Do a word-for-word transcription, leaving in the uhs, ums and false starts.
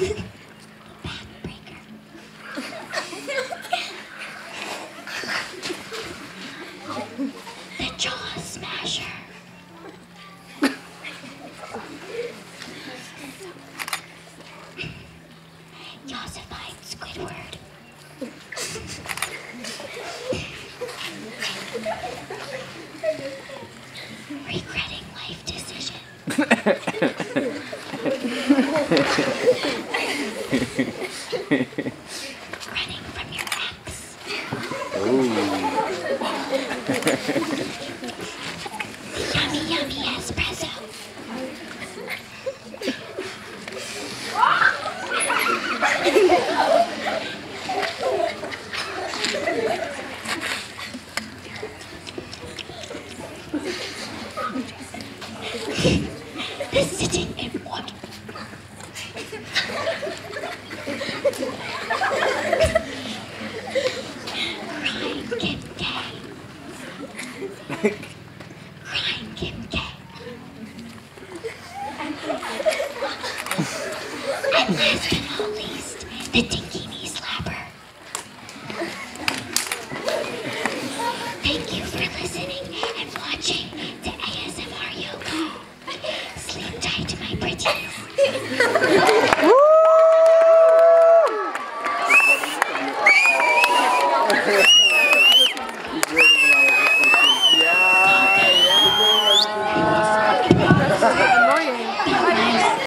Backbreaker. The Jaw Smasher. Yossified Squidward. Regretting life decision. Running from your ex. Yummy, yummy espresso. The sitting in water. Crying Kim K. Crying Kim K. And last but not least, the Dinky